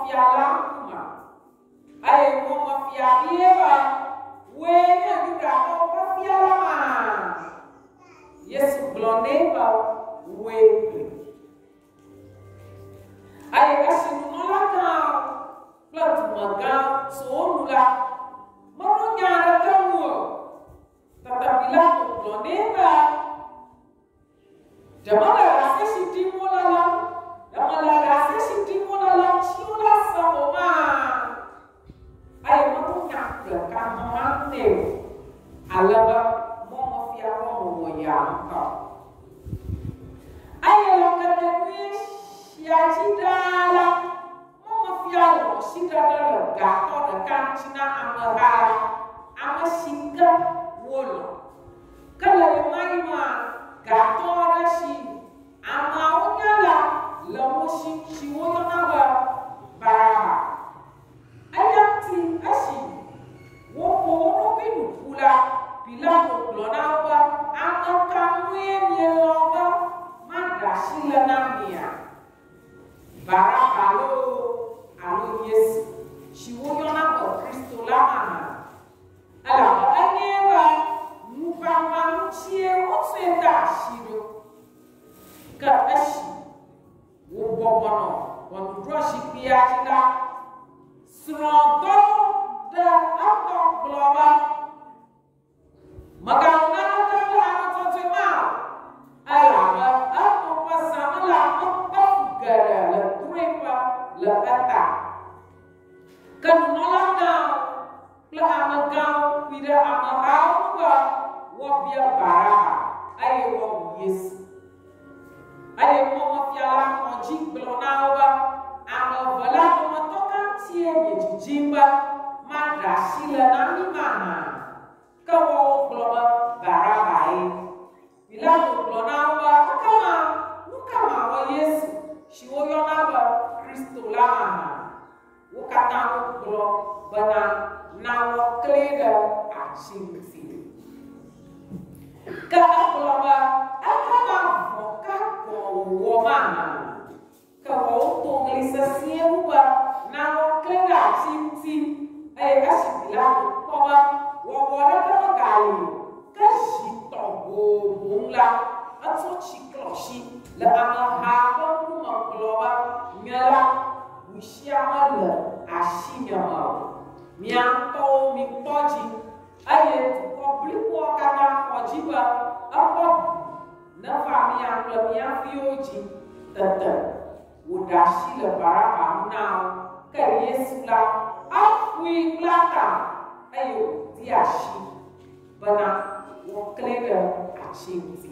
mafia langkuma. Ai mo mafia bieba. Wenya juga kau mafia lama. Yesu blonde ba we. Ai kasi nula ka. Plat maga so nula. Marunya ada kamu. Tetapi lah blonde ba. Jamala rasa siti molala. Jamala rasa siti molala chula sama. Ai marunya ke kamane. Alaba mo mafia mo yang kau. Ai lo kata wish ya cidala mo mafia lo sidala gato de kanchina amara ama singa wolo. Kala mai ma gato rashi ama onyala lo moshi chiwono nawa bara. Ayati ashi wo no binu pula bilano blonawa ama kamwe mieloga madashila namia bara alo Yesu chiwono nawa Kristo lama ala anyewa mupamba chie osenda shiro ka ashi wo bobono wonu droshi piatila srogo de apa global magana de la totema ala apa pasama la apa gara la trepa la ata kan nolanga la amagao pira amagao ba wabia bara ayo wo Yesu ayo mo mafiala moji blonawa amabala matoka tie jimba madashila nami mana kawo globa barabai bila blonawa nukama wa Yesu shiwoyona ba Kristo lama ukata glo bana nawo kleda achimsi ka globa akama moka ko womana kawo to nglisasia uba nawo kleda achimsi ai asibila koba wawara kama gali kashito bongla atso chikloshi la amahaba kuma globa ngala ushiamala ashinyama mianto mitoji aye publiko kana ojiba apa na famia klamia fioji tata udashi la baraba nao ka Yesu la afui plata ayo diashi bana wokleda achimzi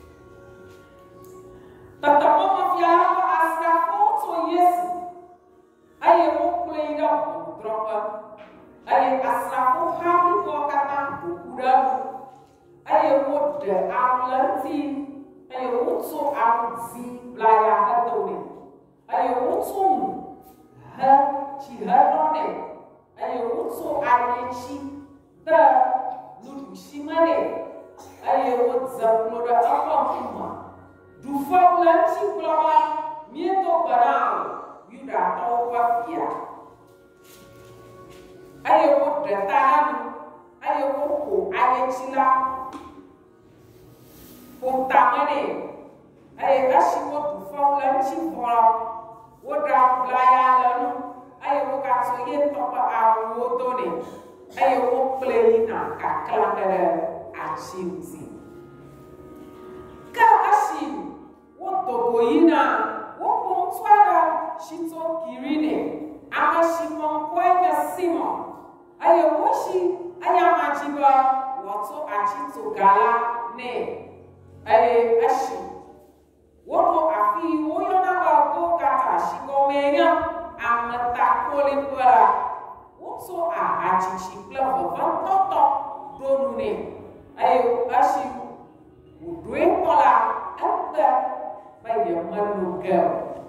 tata mama fiala asra foto Yesu ayo wokleda dropa ayo asra fo hamu ko kata kuda ayo wode amlanti ayo wotso amzi blaya hatone ayo wotso ha chihadone ayo wotso anechi da lutushimane ayo wotzaploda akoma dufaulanchi blama mieto barao yuda tawafia ayo wodetanu ayo woko ayechila pontamane ayo ashimo dufaulanchi fora woda blaya lanu ayo wokaso yetopa awotone ayo woplena kaklangere achimzi ka ashim wotogoyina wopontwara shito kirine ama shimon kwenya simon ayo woshi ayamajiba woto achito gala ne ayo ashim woto afi woyona ba ko kata shikomenya amata kolipara woto achichi plafo vantoto donune ayo ashim udwe kola anda baye manugel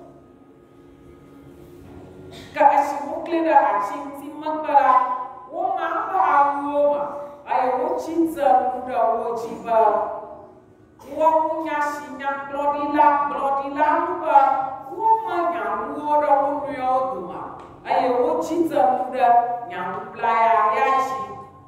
ka ashim kleda achim timangara wo mamba awoma ayo wochinza muda wojiba wo nyashinya blodila mba wo manya woda wonuyo duma sudah yang pelayaji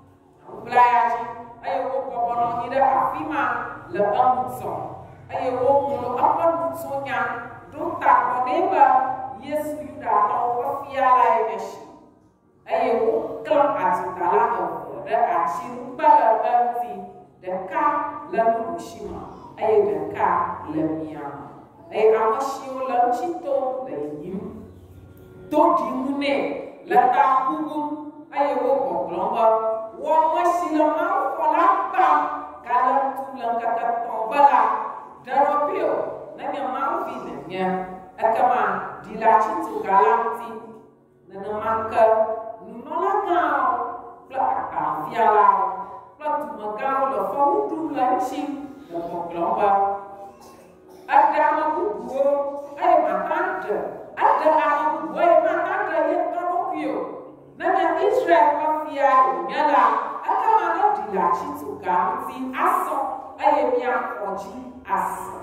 ayo kokono ida afima le amutso ayo mulo apa mutsonya duta koneba Yesu yuda tau fiala yeshi ayo kelak atitala da achiru bala banti deka lalu bushima ayo deka lemiyama ayo amashio lanchito lenyim to dimune lata hukum ayo koklomba wa masilama falapa kala tulang kata tobala daropio nanya mau vinnya akama dilachito galanti nana maka nunolakau plaka fiala platu magau la faudu lanchi la koklomba ada mabugo ay matanda ada mabugo ay matanda yang daropio nanya Israel mafia nyala akamana dilachito galanti aso ay mia oji aso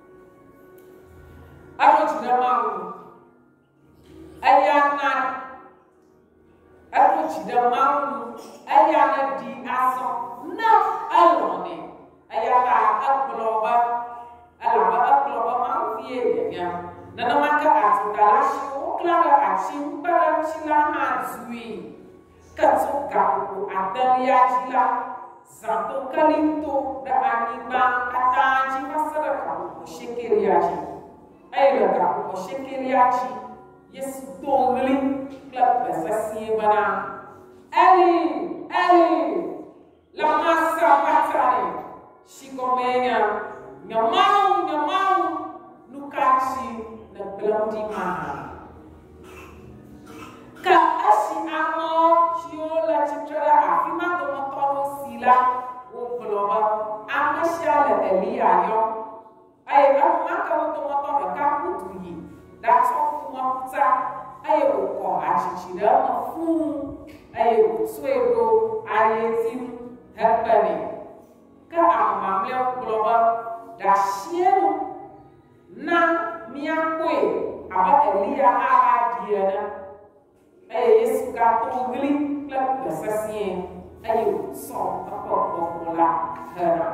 aro jinamaru ayana aro jinamaru ayana di aso na alone ayata akloba mafia ya nana maka atalashi oklara achimbara chila azui katsuka ku adalia chila zato kalinto da anima ataji masara ku shekeriaji ayla ka ku shekeriaji yesu tongli klap basasi bana ali la masa patani shikomenya nyamau nukachi na belandi maha ka asi amo shiola chitra afima to motono sila o globa amashala elia yo ay amaka to motono ka kutuyi da so kuma puta ay ko achichira na fu ay swego ayetim hapani ka amamle globa da shienu na miakwe aba elia ara diana ay yesu ka to gli klap basasien ay so tapo la hana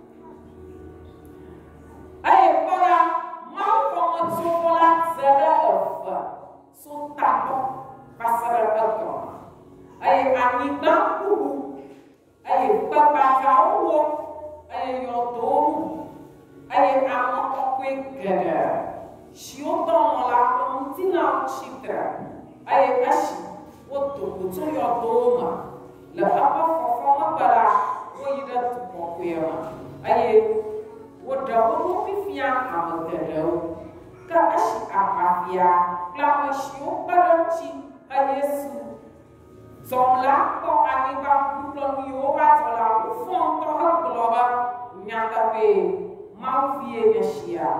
ay para mau komozola zada of so tapo pasara tapo ay anida kubu ay papa jawo ay yodomu ay amokwe gada shioton la kontina chitra ay ashi woto kuto yodoma la apa fofoma para woyida tupokwema ay woda wono pifia amadero ka ashi apafia klama shio baranchi ay yesu zomla ko aniba kuplon yoba zola ufon to hakloba nyata pe mau vie yeshia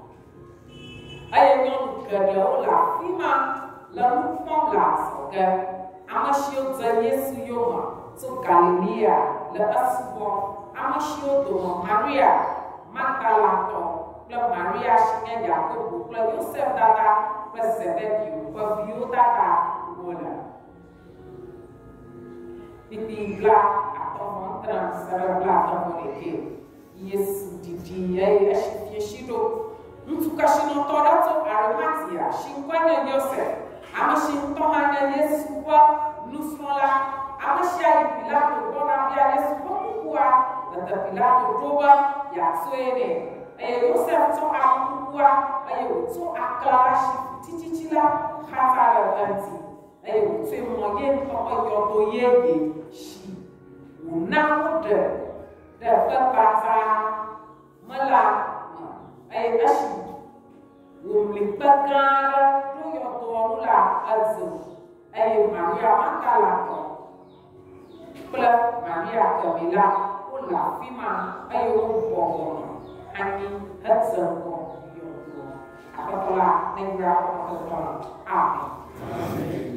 ay nyon gada la fima la mufon la soka amashio za yesu yoma to Galilea la asubo amashio do Maria Magdalato la Maria shinya Yakobo la Yosef data la Zebedeo la Bio data wala Pipigla atau montran serebla tomoreke Yesu didi ay ashifyeshido mtukashino torato arimatia shinkwanya Yosef amashin tohanya Yesu kwa nusmola amashai Pilato dona bia Yesu kwa tata Pilato doba ya swene ay Yosef to amukwa ay to akarashi titichila khafara anti ay to moyen to yodo yeye shi unawde da babata mala ay ashi umlipakara do yodo la azu ay Maria Magdalena pula Maria Camila ula fima ay bono ani hatsango yodo apatola nengra apatola amen.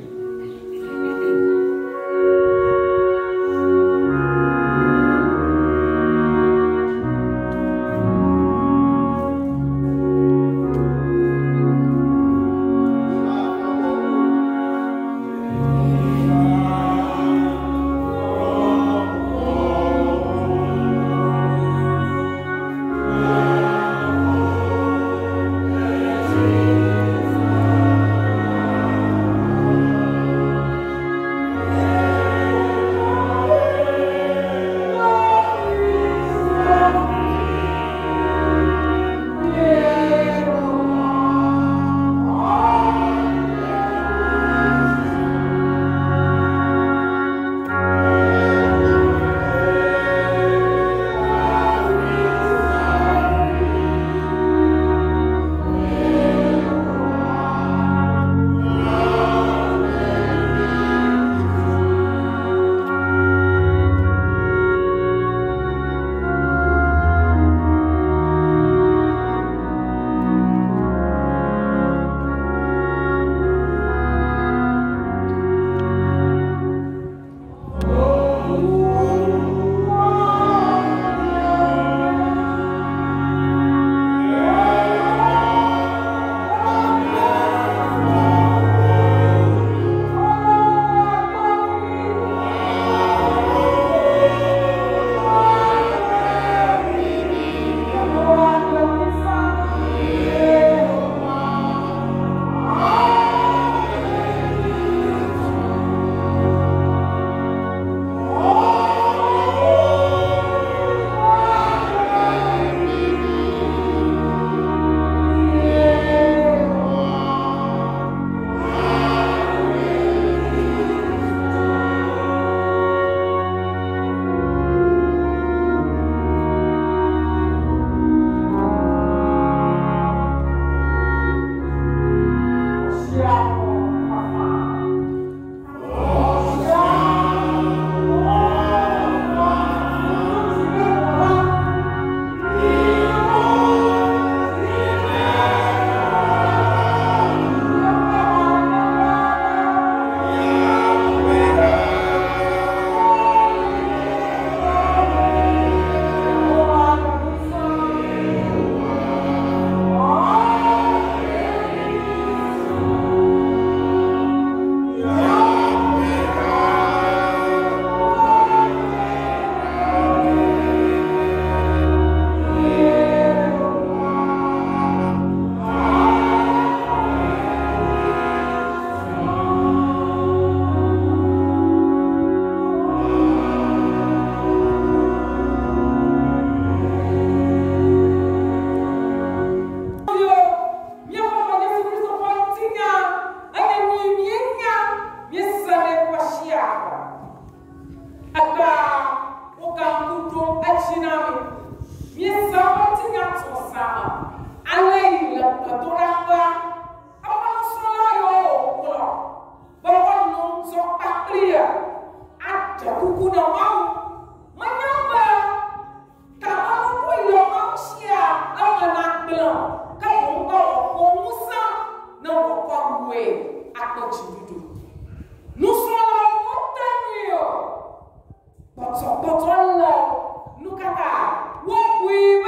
pas louer à côté du. Nous sommes là, montagne, nous kata, oui,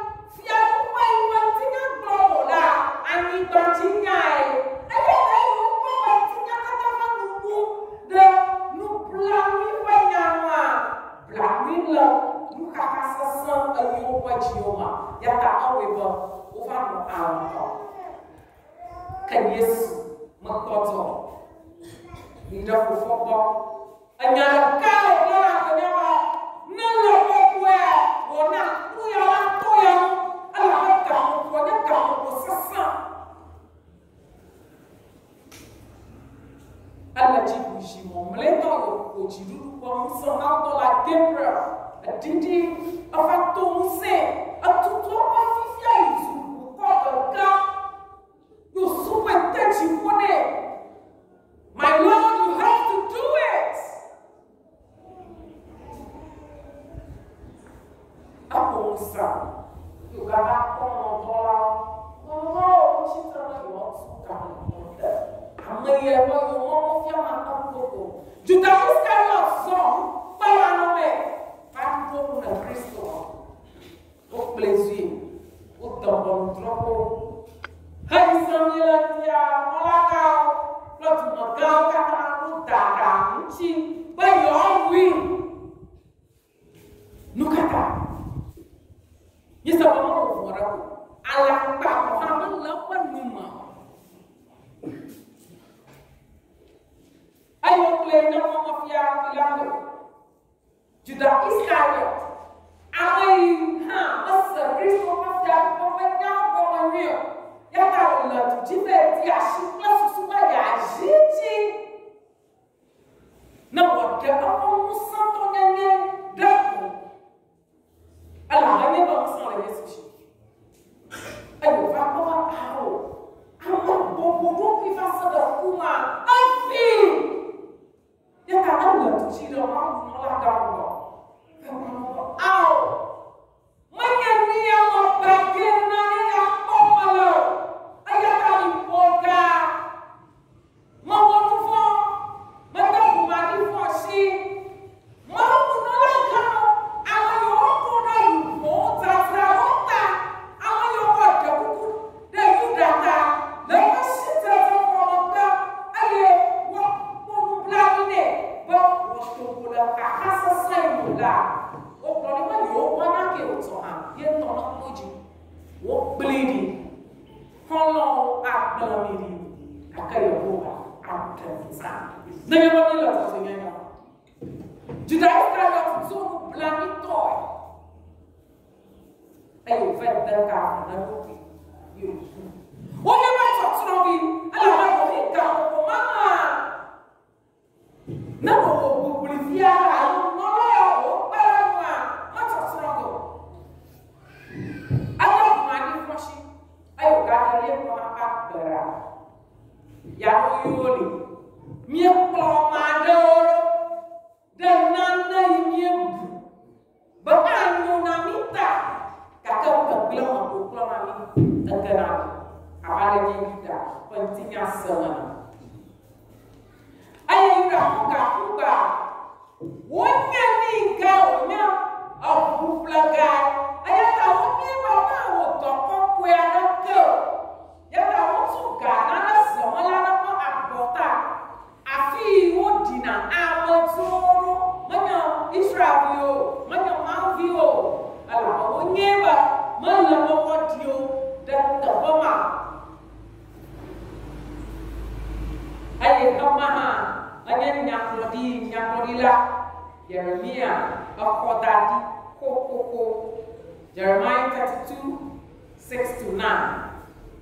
Jeremiah 32, 6 to 9.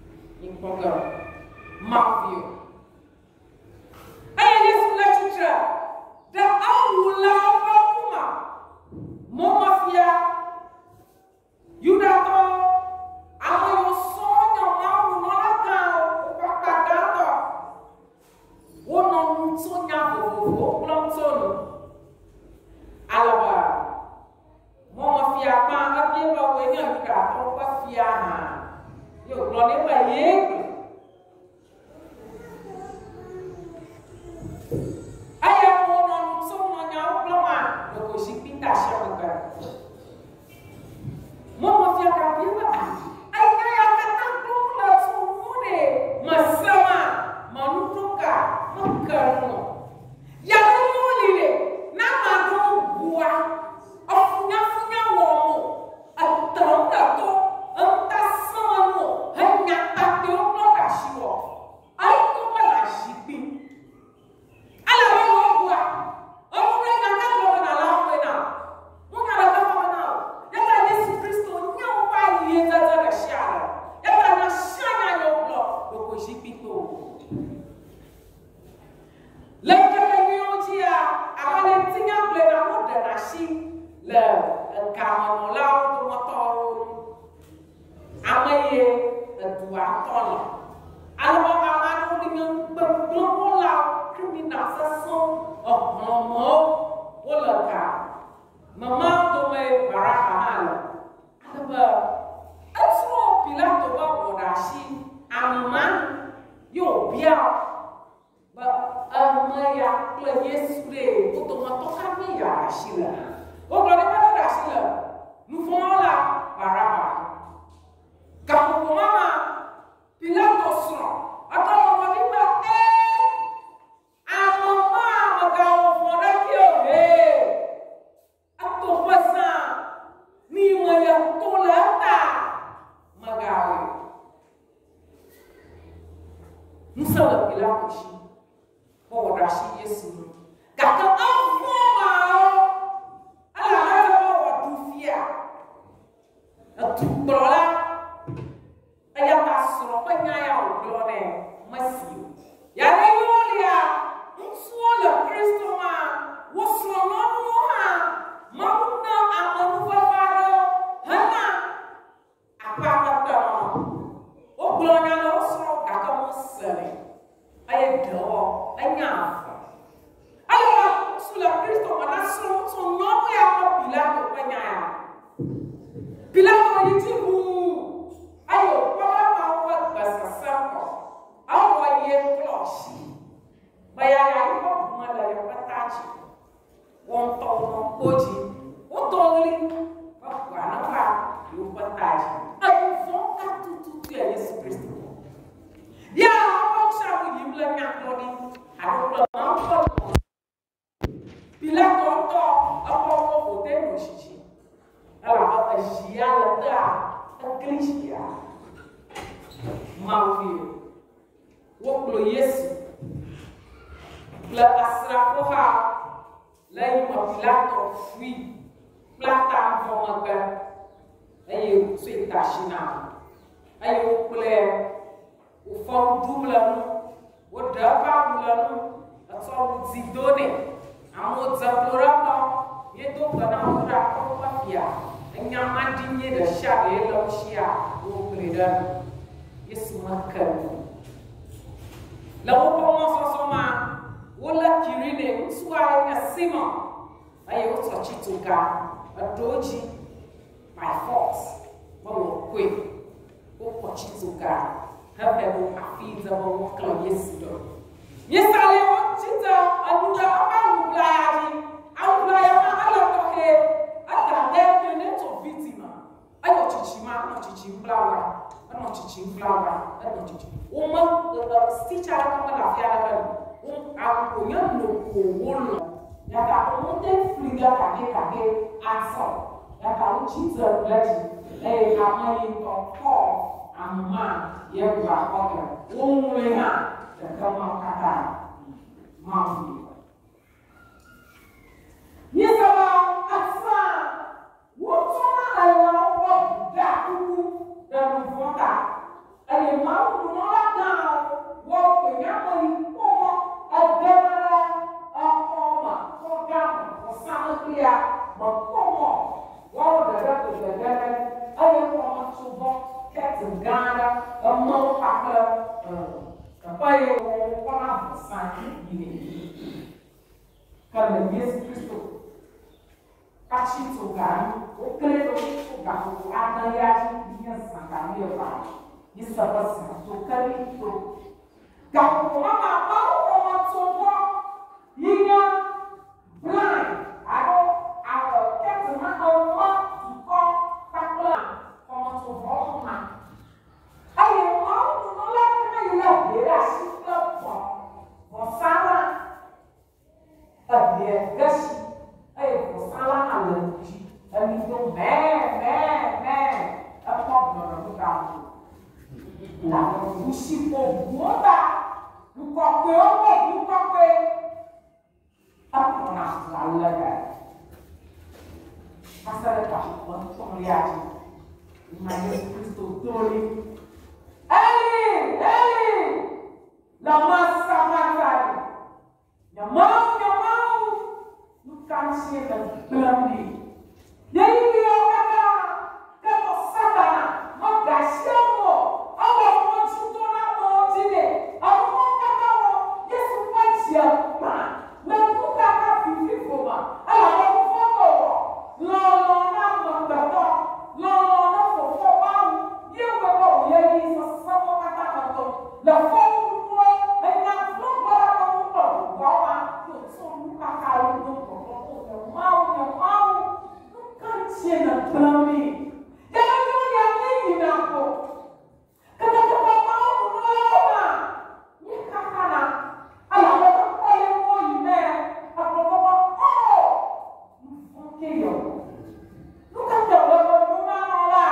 In Matthew. Ayah Yesus literature. Dan awulah bakuma. Momafia. Yudato. Ayo sonyo mau nolakau. Ukakadato. Wono mutsonya bobo. Belum sono. Alaba. Momafia pangat dia bawa ini yudato. Wafia. Yo, kalau dia baik. Ayah mau nonton nonyau belum loko si pinta siapa mau mafia kapila ayah yang kata belum langsung mude masama manutuka makarno yang mulile nama do buah afunya womo atau tato entah semua hanya tak diomong kasih ayah tu mana sipi ala buah orang yang tak boleh nalar pena mungkin ada apa mana ya tak Yesus Kristus nyawa dia jaga siapa ya tak nasianya nyoblo loko sipi tu lengkap dia akan tinggal belajar moderasi le kamu lau tu motor amaye dua ton alama amanu dengan belum lau kriminal sesung nomo olaka mama tu me barang mahal apa asro pilah tu moderasi aman yo biar Maya pela Yesus le, untuk matokan ni ya sila. Oh, kalau mana dah sila, nufola baraba. Kamu mama Pilatus no, atau mama kita amama magao mona kyo atau pasa ni maya tolata magawe. Musala Pilatus. Moderasi Yesus. Kata apa mau? Ala waktu dia. Atu berola. Ayat tasro penyayau glone masih. Ya lelulia. Unsuala Kristo ma. Waslono ha. Mauna amanu fafaro. Hana. Apa kata? Oh glone lo sro kata musale. Ayat doa. Anyafa. Ayah sulah Kristo mana so nyono ya ko Pilato penyaya. Pilato itu ayo para mau bahasa sampo. Ayo ye klosi. Bayaya ko mala ya pataji. Wong to no koji. Otoli. Bana pa yu pataji. Ayo foka tutu ya Yesus Kristo. Ya, apa sabu yimla nyaklodi. Aku belum bila tonton apa hotel musisi, kalau apa siapa dah Kristia, maafir, waktu Yesus, bila asrafoha, lain Pilato fui, plata formakan, ayo suita sina, ayo boleh, ufam dublan. Udah bulan atau zidone, amo zaplorapa, itu benar udah kopia, nyaman dinye dah syari lausia, ukreda, Yesus makan. Lalu pemosa sama, ulah kirine, suai ngasima, ayo cacituka, adoji, by force, mau kue, cacituka. Hapebu afiza wa kalau Yesus do. Yesale wa cita aduda apa ublayaji. Ublayah ala toke ada dene to victima. Ayo chichima, no chichimblawa. No chichimblawa, no chichi. Uma sticha kama la fiala kan. Akunya no kuwolo. Ya ka umonte fliga kake aso. Ya ka uchita blaji. Amai to amma ya buat apa? Umumnya dan mau kata mampu. Ni kalau asma, wujudnya adalah wujud tubuh dan wujudnya. Ada mau menolak dah, wujudnya menipu agama apa program bersama dia berkomo. Wujud ada kebenaran, ada orang coba Segala mau pakai apa yang orang besar ini karena Yesus Kristus kasih Tuhan, oke itu gak ada yang dia sangat lepas, dia sebab satu kali itu gak mau orang coba La massa magari. Nyamau, bukan siapa berani. Jadi dia kata Satana, magasiamo, Allah mencintai mau jadi, Allah kata Yesus siapa, membuka kafi koma, Allah foto, lalu nama berdoa, lalu foto bang, dia berdoa jadi sesuatu kata itu, la foto dengan foto orang itu semua kali itu mau bukan siapa berani. Jangan yang ini aku. Kata-kata mau berdoa. Ni kakana. Ala apa boleh mau ini? Apa oh. Okey yo. Lu kan tahu berdoa lah.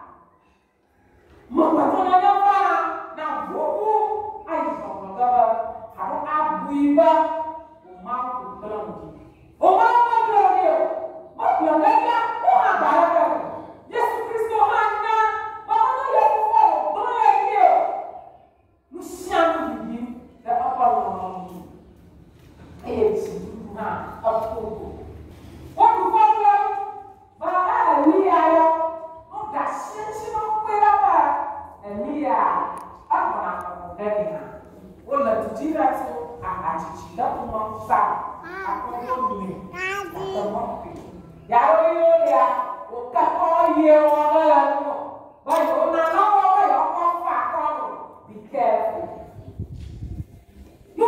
Membantu apa? Nah buku. Ai berdoa. Kalau abu iba mau berdoa. Oh mau berdoa. Mau berdoa. Oh ada. Yesus Kristus hanya bahwa yang mau belajar Luciano ini dan apa lagi nah aku waktu kalau bahwa Elia ya udah sih mau berapa Elia apa nak dengar wala tujira tu achichida kumamsa ako ni ya ya be careful. You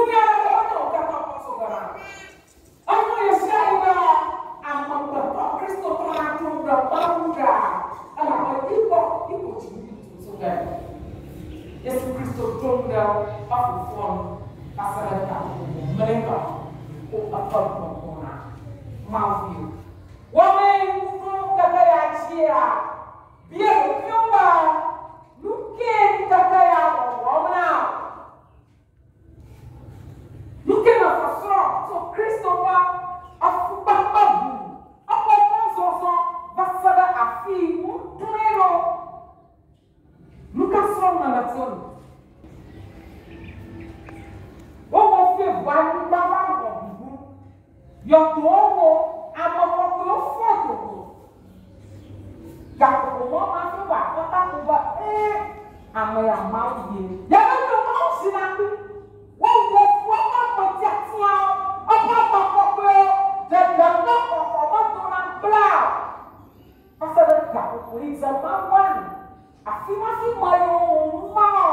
Yesus Kristus tunda afufon asalata mereka apa pokona mau wame kakaya chia biar nyumba lukin kakaya wamna lukin afasro so Kristofa afubababu apa ponsoso basada afi mutrero nunca só na nação vamos ver vai no babado e o tomo a mamãe foto gato como mas não vai botar cuba amanhã mal dia já não mau sinatu o foto pode atiar apa jaga apa blau pasal gato kuis zaman afirmação maior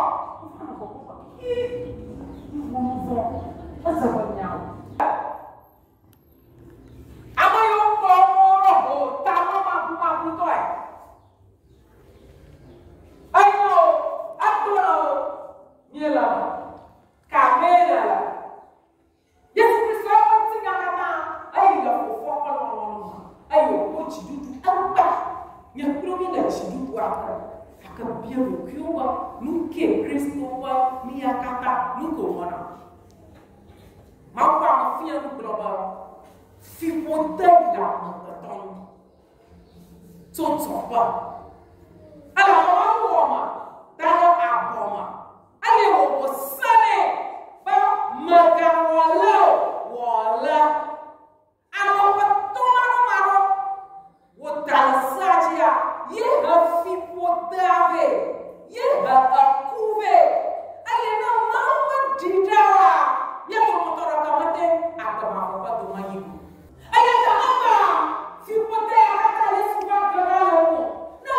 Biar kiuba nuke Kristowa mia kata nuko mana mau mafia no global si poder da mataton tsotsoba ala mama dalo aboma ale wo sane ba magawala wala ama patoma no maro wo dalsajia ye hafi podave ye akuve ale na mama didawa ye motora kamate akama papa to manyiku ale ta ama fi podave ata le suba garalo na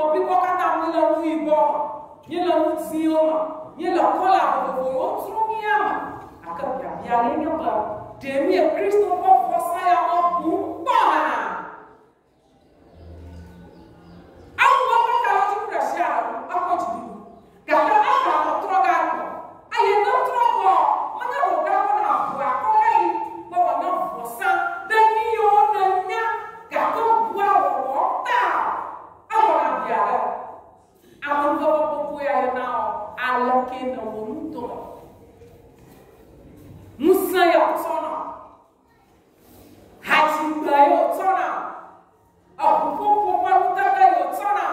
bi ko kata mi lo wi bo ni lo ti o ma ni lo ko la bo o tru mi ama aka bia le ni ba de mi Kristo ko fo sa ya o bu ba awu ko ka ti ku da sha a ko ti du ka ta aka ko tro ga ko aye no tro ko mana ro ga ko na bu a ko ai bo wa no fo sa de mi o na nya ka ko bu a wo ta awu na bia le awu ko bu ya na ala ke no mu Musa ya tsona haji ba yo tsona abupo ko pa utaka yo tsona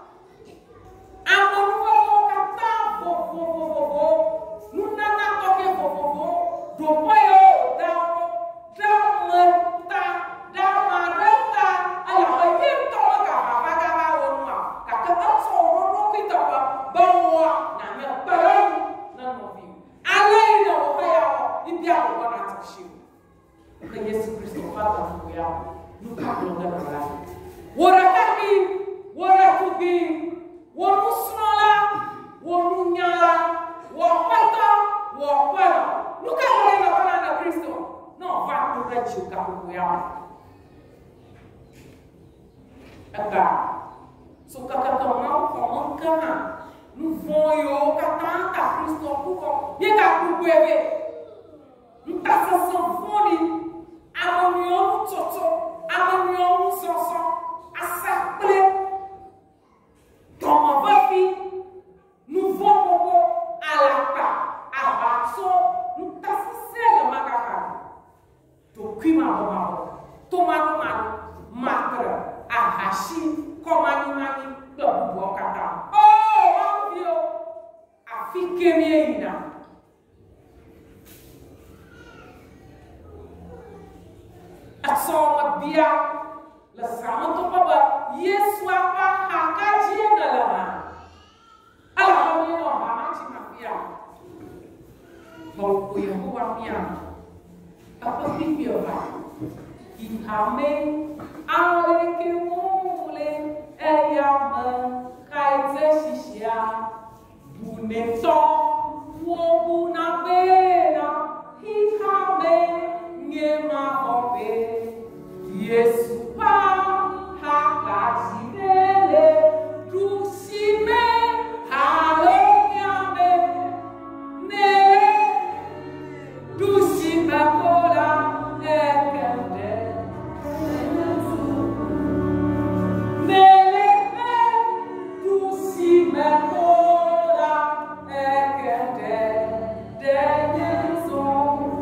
amonu ko kata bo nuna na to ke bo do po yo da ma rata ala ko yin to ka ba wonu ma ka ka so ro ki to ba wo na me pa na no bi ala ina wo ya ibi a wo na ta shi ka Yesu Kristo fata ku ya nu ka lo ga na wora ka bi wo nu snola wo nu nyala wo pata wo kwa nu ka lo ga na Kristo no va ku ra ji ka ku ya aka so ka ma ko mon ka nu voyo ka ta Kristo ku ko ye ka ku bebe ntasa sofoni amonion toto amonion soso asaple toma vafi nouveau bobo alapa abaso ntasa sele makaka to kwima bobo tomano matra ahashi komani dobo kata oh wavio afike miena asoma bia la sama to baba Yesu apa hakaji na la alhamdulillah no hamachi mafia bo ku Yehova mia apa pipio ba ihame ale ke mule eyama kaize shishia buneto wo bunabena ihame ngema ope Yesu pa hakatibele tusime halonyame ne tusime kola ekende nele tusime kola ekende denyeso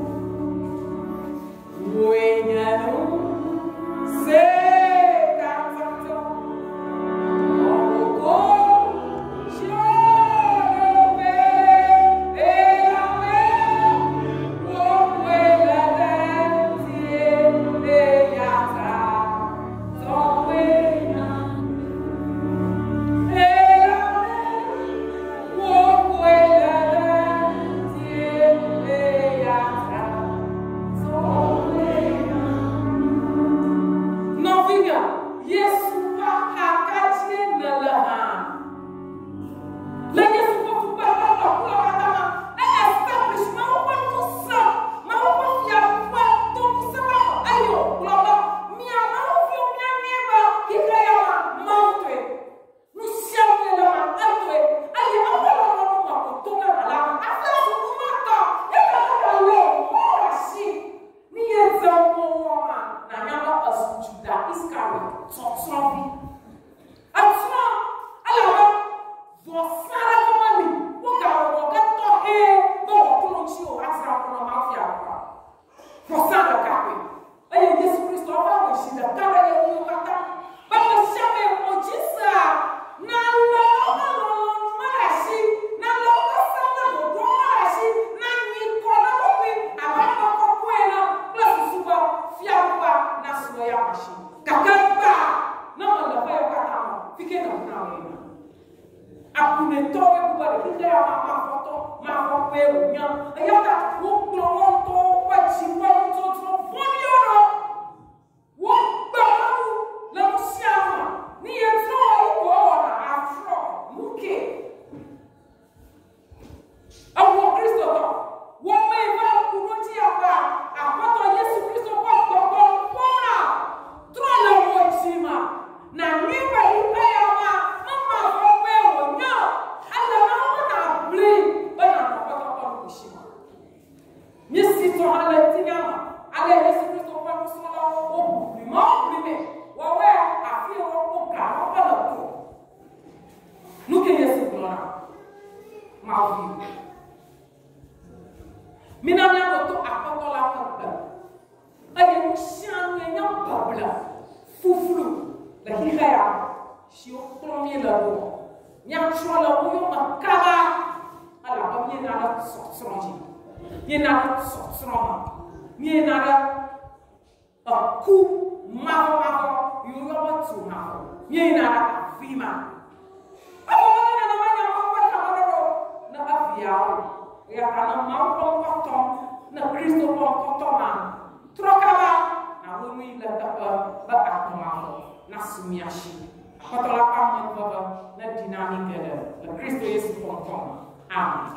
Wenyano se kanto oko shorobe eyawe wokwela dantie eyata towena eyawe wokwela dantie eyata novinha Yesu pa hakati na laha la Yesu pa pa pa kwa kama establish ma kwa musa ma kwa ya kwa to musa ayo globa mia ma ufio mia neba kikaya mautwe nusia mela atwe ayo awala ma to na la afla kumata ya lo morashi ni yezo moa na nyama asujuda iskawe tsotsobi atwa alawa vosara komani woga to he do kuno chio asra kuno mafia kwa vosara kawe aye Yesu Kristo afa shida kala ya yokata baba shame mojisa na lo marashi na lo kasana do marashi na ni kona kopi ababa ko kwena plus suba fiaba na suya ya mashi kakamba na mala fa ya kata fike na kuna wewe akune towe kubale kike ya mama foto ma fope unya ayata uklo monto kwa chiwa mtoto fonioro wo baru la musiama ni yeto iko na mau mina nya to akoto la papa aye mushan nya babla fufulu la hikaya si o premier la do nya chola o yo makaba ala ba mi na la sotronji ni na la sotroma ni na la ku mavo yo yo ba tu mavo ni na la fima na aviao ya kana mau potong na Kristo potong trokaba na wumi la tapa ba akmao na sumiashi kotola pamon baba na dinamika la Kristo Yesu potong amen.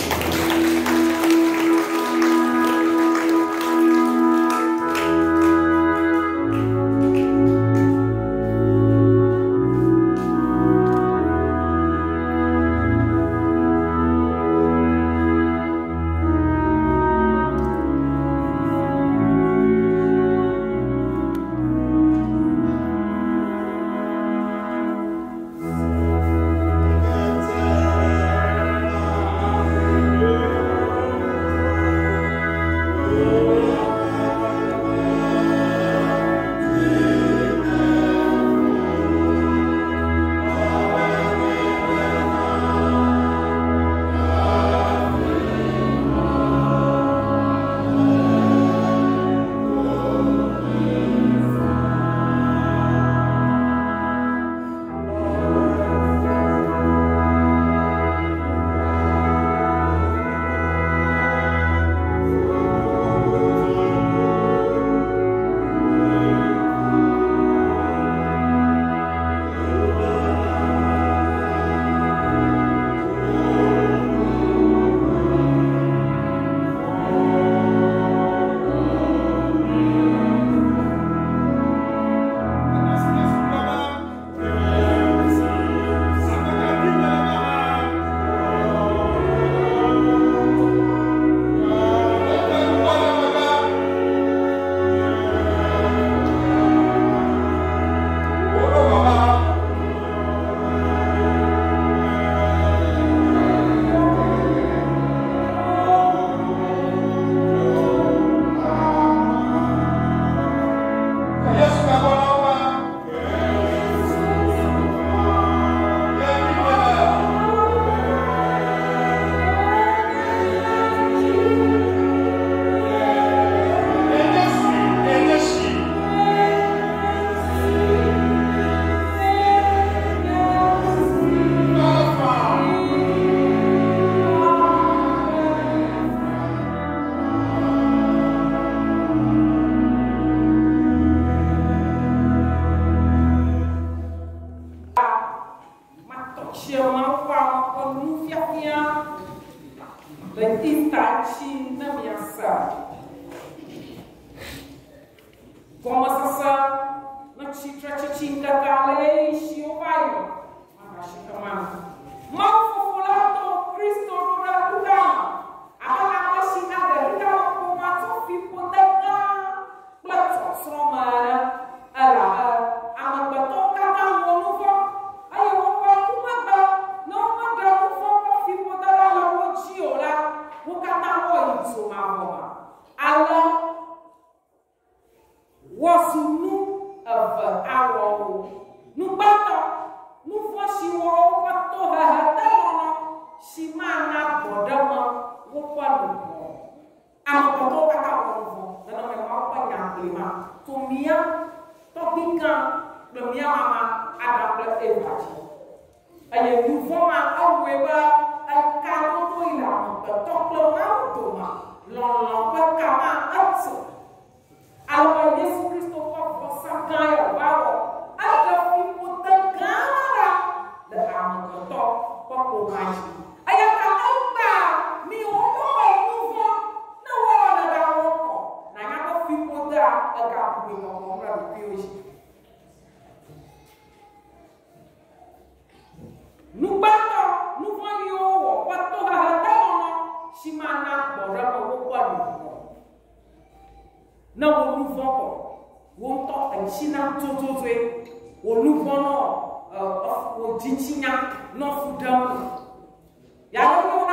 na wo lu fon ko wo to enchina tototoe wo lu fon no wo jichinya no fudam ya no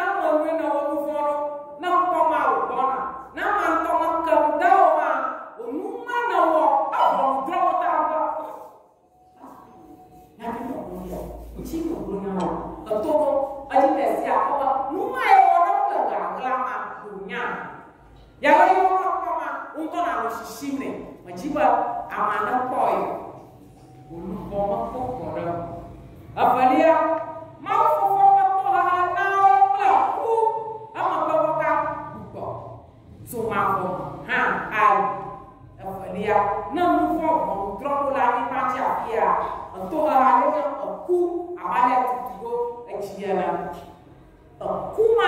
chi no bulu nya to aji tesi apa numa e ora enggak lama dunia ya yo kama untuk na shishine majiba amana koi bulu boma ko kora avalia mau fofo to ha na la ku ama baboka ko so ma ko ha ai avalia na mu fo mo tro la ni pa cha pia to ha ne ku abale tugo ejiana kuma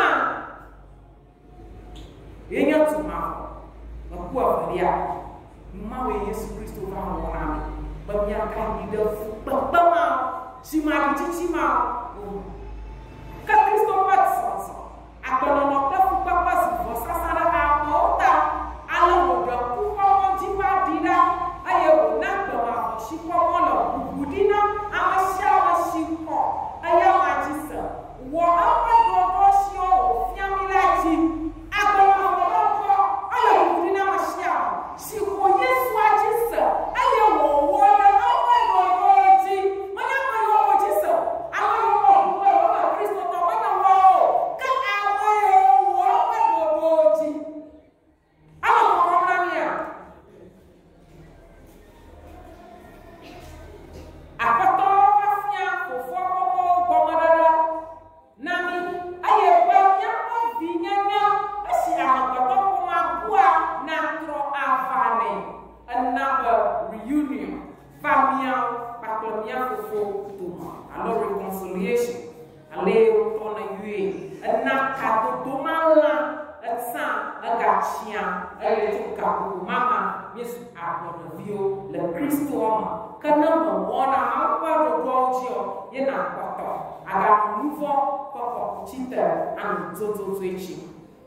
yenya tuma ku avalia mawe Yesu Kristo va wona ba bia ka ni de ba ma si ma di ti ma ka Kristo va tsa akolo no ta fu papa si vo sasara a mota ala mo do ku mo ji pa dina aye wo na ba ma si ko mo lo budina ama sha wa si ko aya ma ji sa wo ama do do si o fiamila ji akolo mo ko ala budina ma sha si ko Yesu a ji sa aye wo wo na ama do do ji mana ma yo wo ji sa ama yo wo Kristo to mana wo ka ama yo wo ma do do ji ama ko na mia apato afia fofo ko gomadara nami aye ba nya ko vinyanya asi amato ko ma bua na tro afane another reunion famia patomia fofo tuma alors reconciliation ale tona yue na ka to domala atsa agachia ale to ka mama yesu abona vio le Kristo ama kana mo wona apa do dojio ye na kwato aga nuvo ko chita an zozo echi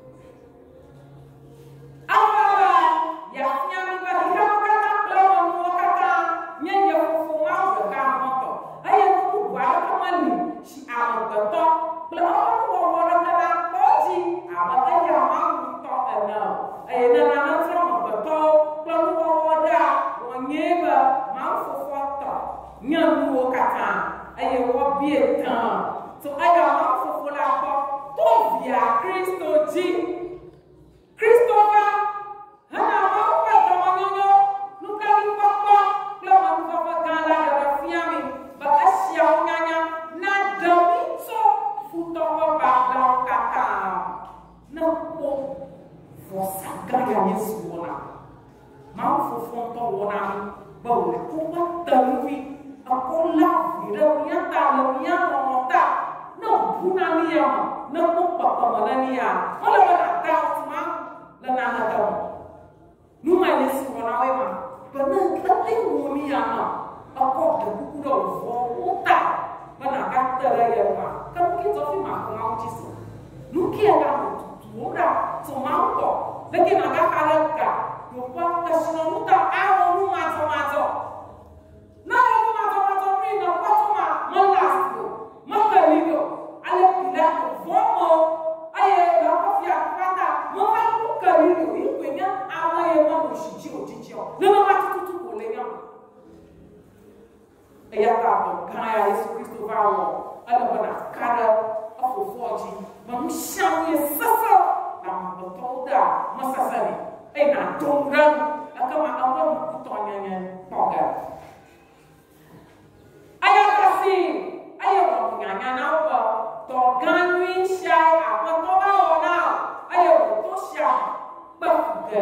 ya nyami ba hira kata plawa mo kata nyenye fufu ma ka moto aye ku ba ka mali si ama to plawa mo wona kana koji ama ya ma to ana aye na na tro mo to plawa woda wonyeba ma fufu to nyamu kata aye wo bietan so aya ma fufu la ko to via Kristo ji Kristo ba hana ma ko to manyo nuka ni papa plawa mo fa kala da fiami ba asia nyanya na domito futo ba ba kata na po força ganha Yesu wona ma fufu to wona ba wo ko ba tanwi akola vira nyata nya nota no buna nia na po papa manania ola wana ta tuma la na na ta numa Yesu wona we ma bana ka tengu nia na ako de ku do vo uta bana ka tera ya ma ka ki to fi ma ko ma Yesu nu ki ala tuura to ma ko lakini aga kala ka yo pa ka sino muta a wo ma to na yo ma to ri na pa to ma lasto ma ka lido ale pila ko vomo aye la ko fi akata mo fa ku ka lido ikwe nya awa ye ma mo shiji ojijo na ma tutu ko le nya eya ka to kan ya Yesu Kristo va wo ala bana kada afofoji ma mu shawo ye sasa na mo to da ma sasa ni e na dongran akama awa mu kutonya nya poga aya kasi aya wo nyanya na wo to ganwi shai apa to ba ona aya wo to sha ba ge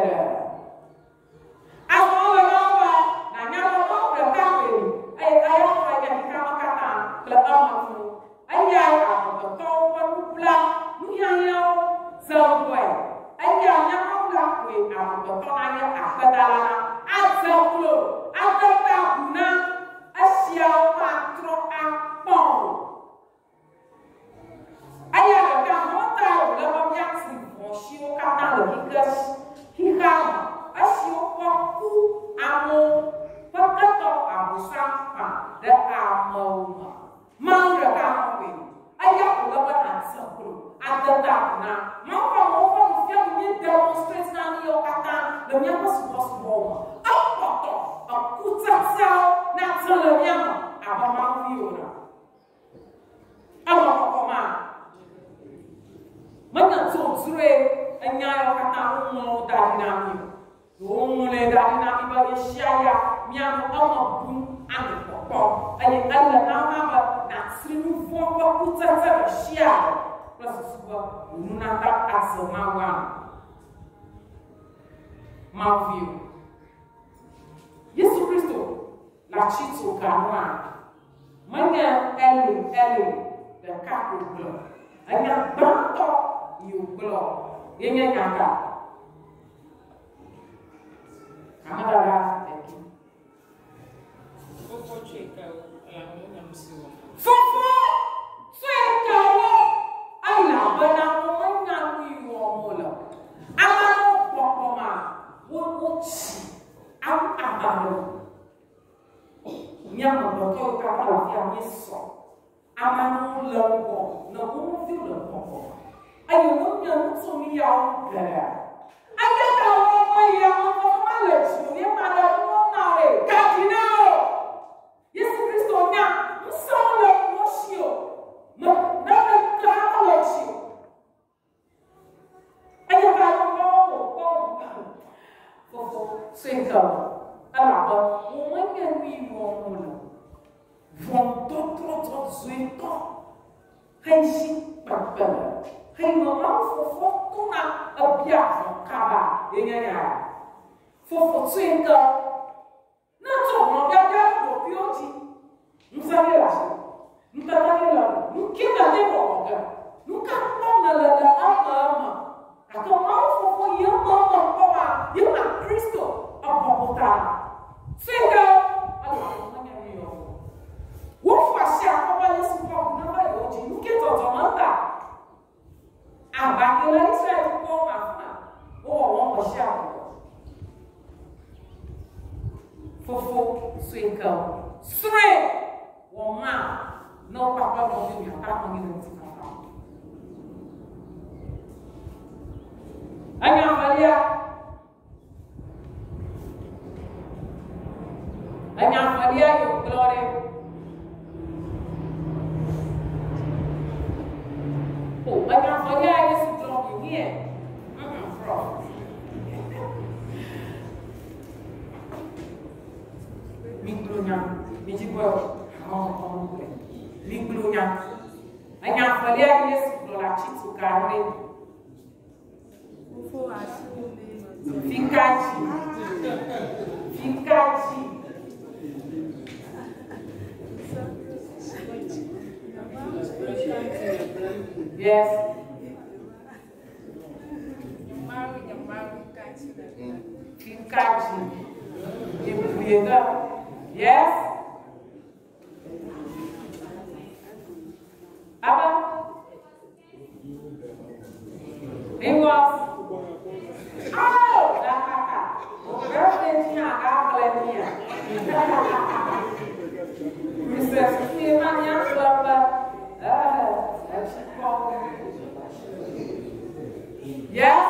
awo wo na wa na nya wo to de ka pe aya wa ya ni ka kata le amu aya apa to wa pula nu ya ya zo kwe aya nya ko la kwe apa to na ya akadala azaklo akata kuna asia patro apon aya ka mota la ba ya si mo shi o kata le hikas hika asio ko ku amo pakato abusa pa de amo ma ra ka we aya ko la ba na sakro adata na ma ko fi ni demonstrate na ni o kata le nya ko su bo akuta sao na tsala nyama abama viona Mana so zure enya yo kata mo da dinami. Do mo le da dinami ba yeshaya mi anu ama bu anu popo. Ayi Allah na ma na srimu fo ko kutata shia. Plus suba nuna ta asma wa. Mavio. Yesu Kristo la chito kanwa. Manya eli de kaku blo. Anya banto yu blo. Yenye nyaka. Amadara eki. Fofo cheka la msiwa. Fofo cheka wo. Aina bana manya wi wo mola. Amano pokoma. Wo chi. Am abalo. Nyama boto ka la fia miso. Amano longo. No mo fi longo. Ayo mo nya so mi ya gara. Aya ka mo ya mo ma le chi ni ma da mo na re. Kadina. Yesu Kristo nya so le mo shio. Mo na na ka lo shio. Aya ka mo fofo senka. Ala ba mo nya mi mo mo. Von tot zuito. Haisi papela. Hai mama fofo kuna abia kaba yenya fofo twenga na to mo gaga go bioti nsabe la ntaka la nkinda de ko ga nuka na la ama aka ma fofo ye mama ko wa ye na Kristo abobota twenga ala manya yo wo fa sia ko ba Yesu ko na ba yo ji nuke to manda abakela Israel ko mafuna o won ko sha fofo swinka sre wo ma no papa no mi ta ko ni ti ka anya Maria yo glory anya Maria Yesu glory here Minglunya, mijibo, minglunya. Anya Maria Yesu glory chitu kare. Finkachi. Yes. Finkachi. Yes. Abba. He was. Oh, Nakaka. Birthday Gablenia. Mr. Stimania Club. Yes.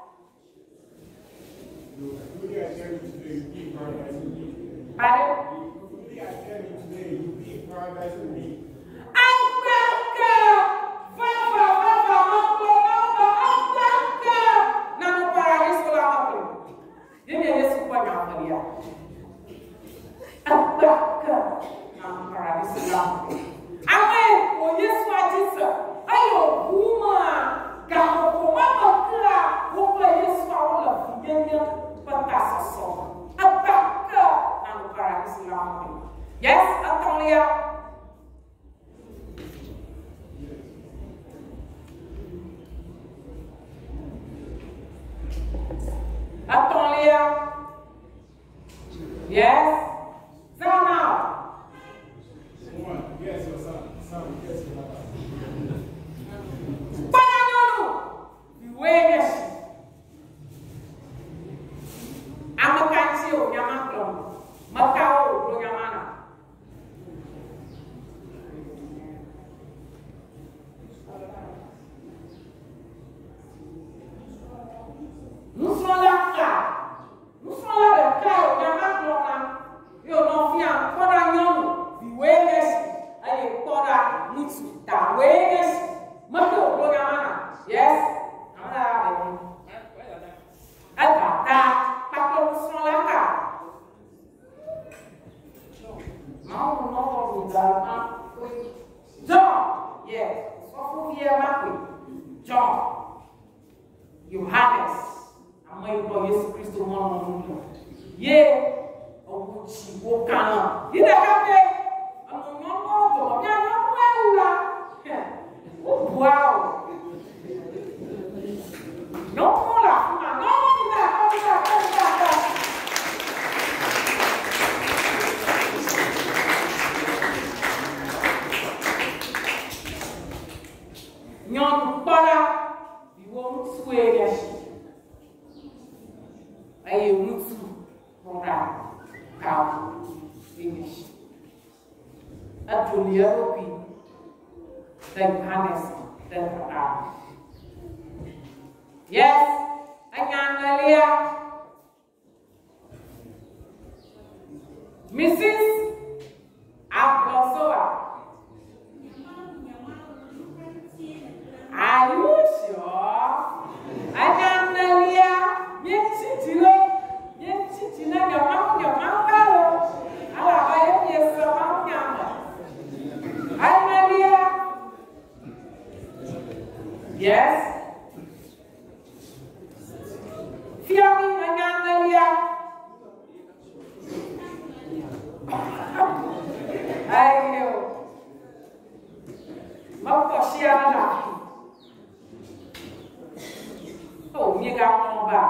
Pardon? Yes, Antonia. Antonia. Yes. Zana. Yes, your son. Yes, your mother. Panano. Viwenes. Amakancio, Yamakron. Macau, Yamana. Nous sommes là, eu não via fora não, viuegas, aí fora muito da uegas, Mako mana? Yes. Mana ini? Kata pakai usulaka. Mau nomor berapa? John. Yes. Sofu dia mako. John. Yohanes. Amai bo Yesus Kristus mau. Ye. Oku chiwo kana. Ida kape. Amo nomor do. Bia nomor la. Wow. No mola, no mola. Nyon para biwon suega shi. Ayo mutsu mora kau English. Atulia ropi dan Hanes dan Kata. Yes, Anyangalia. Mrs. Ablosoa. Are you sure? Anyangalia. Yechitilo. Yechitilo. Your mom, Alabama, yes, Anyangalia. Yes. Fiami Anyangalia. Ayo. Mau siapa? Oh, ni kamu ba?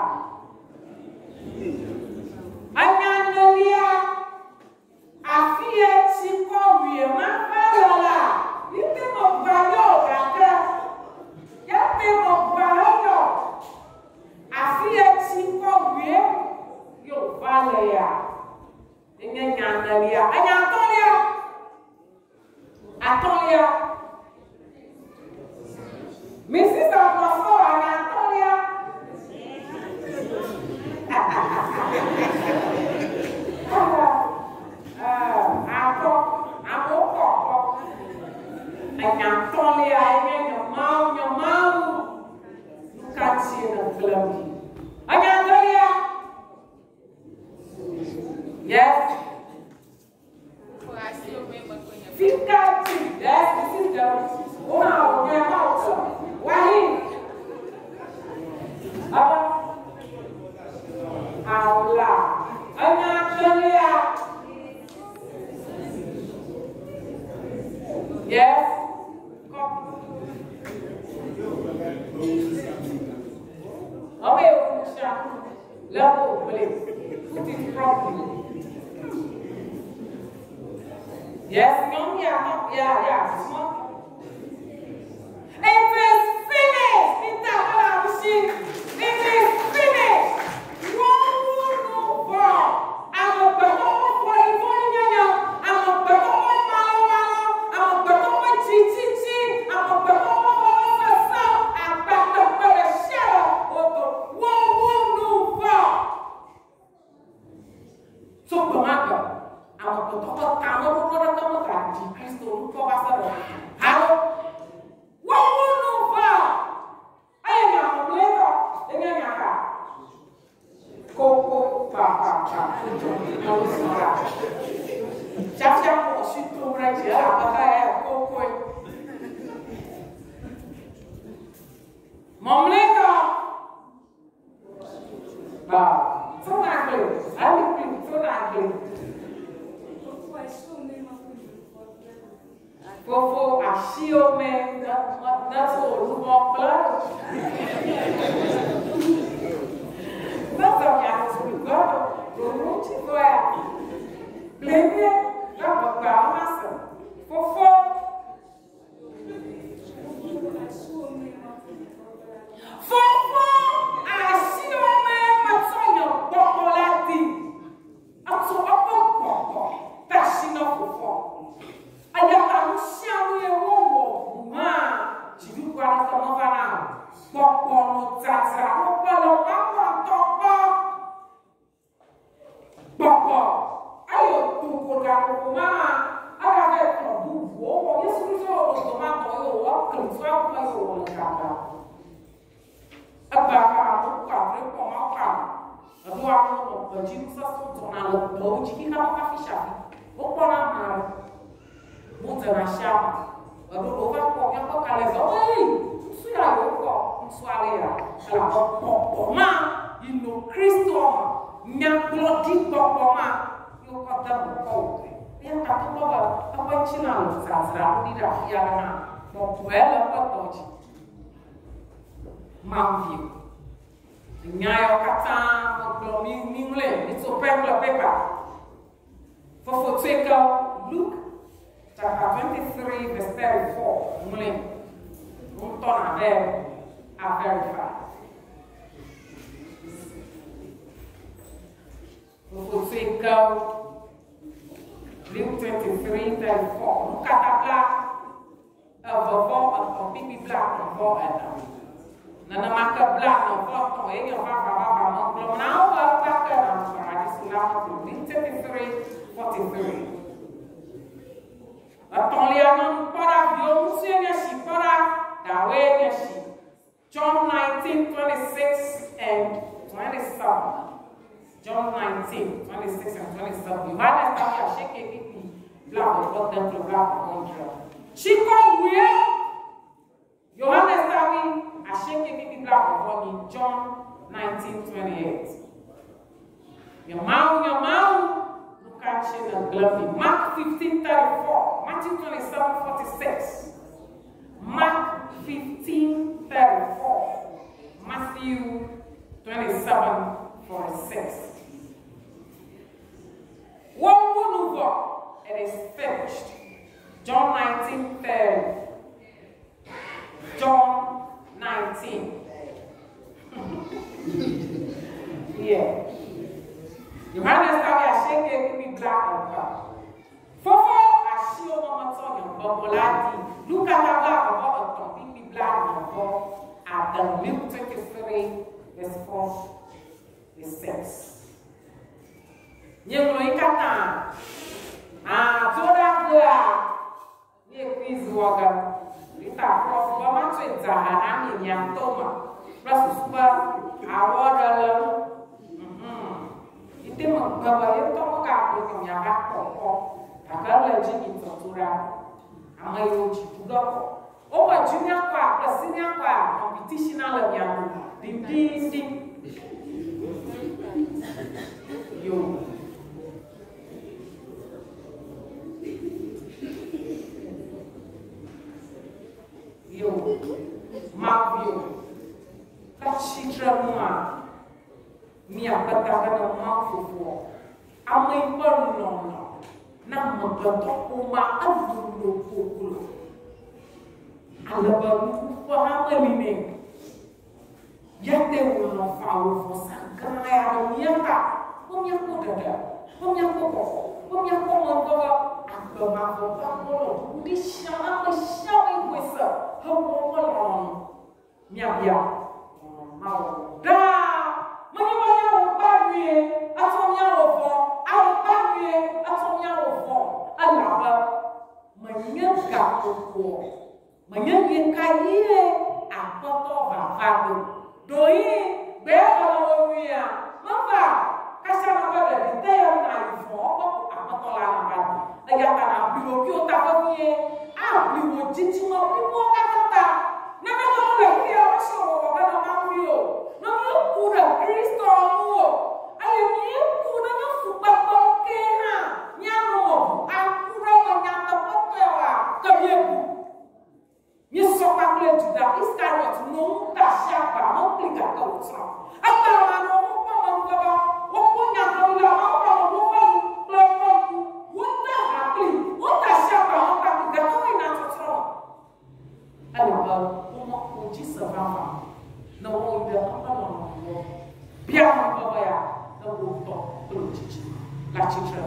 Anyangalia. Afia siko wiema falola. Ite mo bayo kaka. Yate mo bayo. Afia siko wie yo valaya. Dengan Anyangalia. Anyangalia. Atolia. Mrs. Abloso Anyangalia. Anyangalia ini nyamau. Bukan sih nak lagi. Anyangalia. Yes. Ficati. Yes, this is the wow, yeah, wow. Wahid. Apa? Allah. Anyangalia. Yes. Okay, level, please. Put it properly. Yes, yeah. It is finished. It is finished. One more. I'm a better for you. I'm a better for Malo. I'm a better for Chichi. I'm a better for Sasa. I'm better for the shadow of the one more. So, Pamaga. Ang pagkakot kamu puno kamu kan di Kristo lupa pasal. Halo, wow lupa. Ayo yang meleka dengan nyaka. Koko papa kalau semua. Siapa mau situ raja apa kayak koko. Mau meleka. Bah, sonakle, adik sonakle. Fofo achio me na so lumo claro. Não só me explicando, não te doer. Plebe, já vou para a massa. Fofo. Fofo achio me matsonyo pokolati. Atso popo. Tashino fofo. Ayah kamu siapa yang ngomong? Jadi kalau kamu faham, pokok caca, pokok, ayo tunggu dah chaka. Abaka mo ka re ko ma ka. Ado ako no ko ji sa so to na lo do ji ki ka ka fi sha. O ko na ma. Mo ta na sha. Ado lo va ko ya ko ka le zo. Ei, su ya yo ko, su ale ya. Ala ko ma ino Kristo nya glodi ko ma. Yo ko da ko. Ya ka to ba apa china lo sa sa ni da ya na. Mo ko ela ko to ji. Mavio. Nyayo kata mo mingle it's a paper. For Luke chapter 23 verse 34. Mule. Untona there are verified. For Luke 23 34. Look at that of big black of Nana maka black no foto e yo baba mo blo na o ba ka na para Islam to 43:43 Atolia non para bio musia si para dawe si John 19:26 and 27 John 19:26 and 27 Yohana está shake pipi black o dentro black contra Chico we Yohana está Asheke bibi black of in John 19:28. Your mouth, look at you and glory. Mark 15:34. Matthew 27:46. Mark 15:34. Matthew 27:46. One maneuver, it is finished. John 19:30. John 19. Yeah. Yohana sabe achei que me black Fofo achio no matonho bobolati. Luca tava about a pipi black at the Luke 23 verse 4 verse 6. Nyelo ikata. Toda bua. Ye quiz waga. Ita prof bama twita anami ya toma plus super award la ite mo baba ye to ka ko ya ba ko akala ji ni tortura amayo ji tudo o wa junior kwa plus senior kwa competition la ya ding yo Mavio, Kachitra Mua, Mia Patagana Mafufo, Amay Porno, Namato Uma Adulo Populo, Alabaru for Hamaline, Yate will not follow for Sankaya, Yaka, Umyako, Akbama, Pamolo, Dishama, showing with her. Nyabia mau da manya obadwe atomya ofo abadwe atomya ofo alaba manya gakoko manya yekaye apoto bafado doi be olowia mama kasana bebe diteyo na ifo apoto la na ayata na biwo ki o ta fofie abliwo jijimo biwo kakata na ka to le ki o so wo ga na ma wi o na mo ku da Kristo mu o aye mi ku na na fu pa to ke ha nya no akura wa nya to poto wa ka bi ebu ni so pa kle juda Iscariot no ta sha pa mo klika ka o tro ata wa no mo pa mo ga ba wo ko nya ko la ma pa mo fa lo mo ku wota happy wota sha pa mo pa ga ko ina to tro alaba uma uji savama na wo ida apa no bia mo baba ya na wo to pro chichi la chicha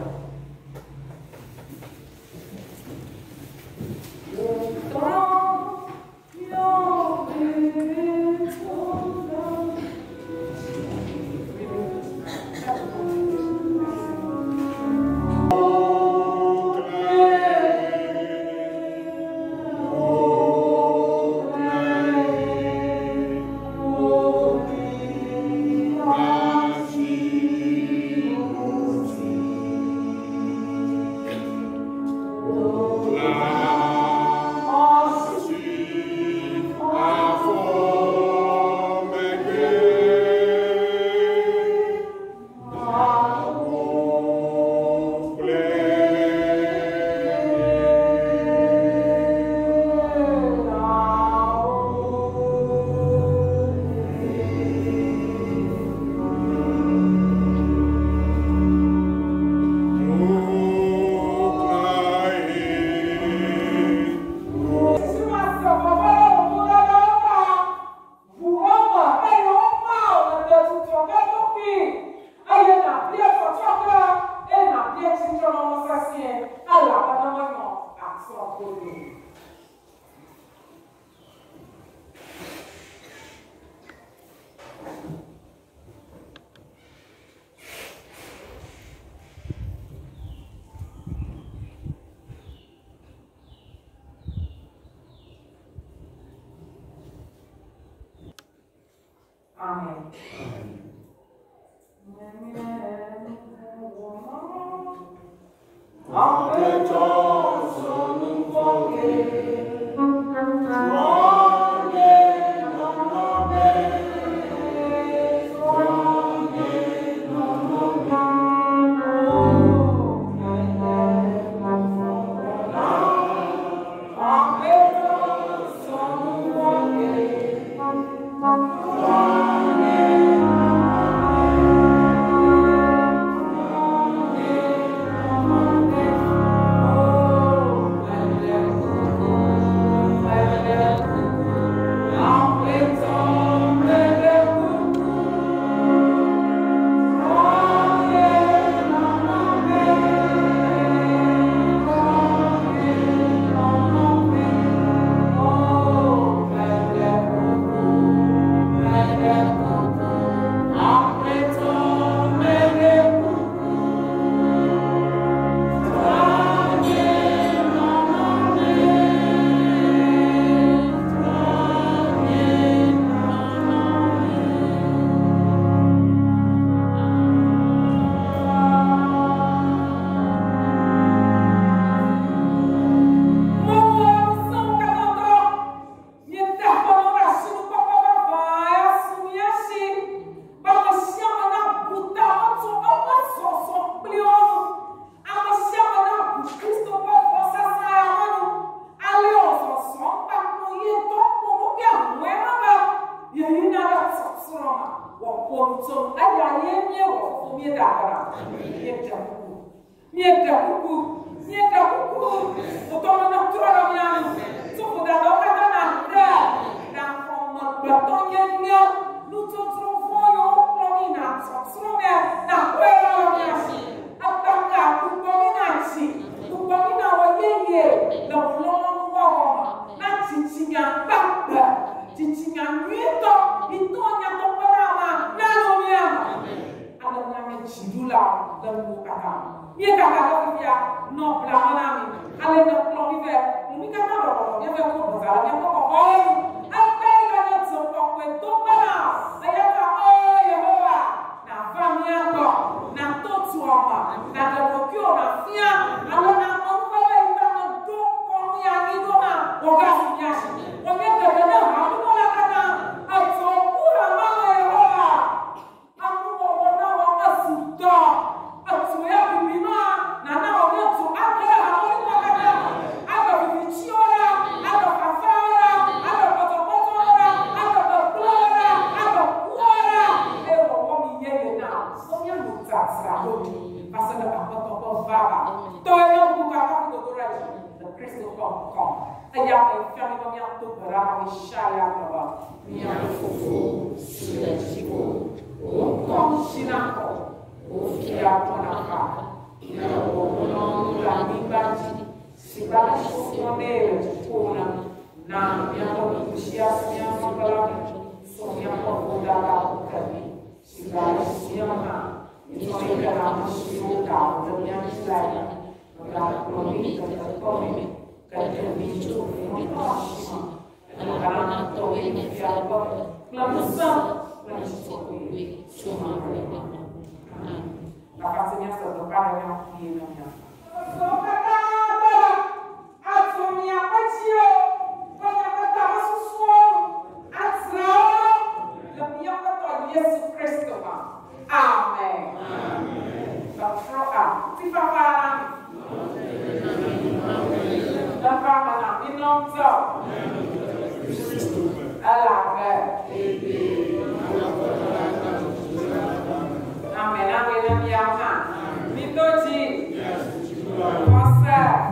Amen. Amen.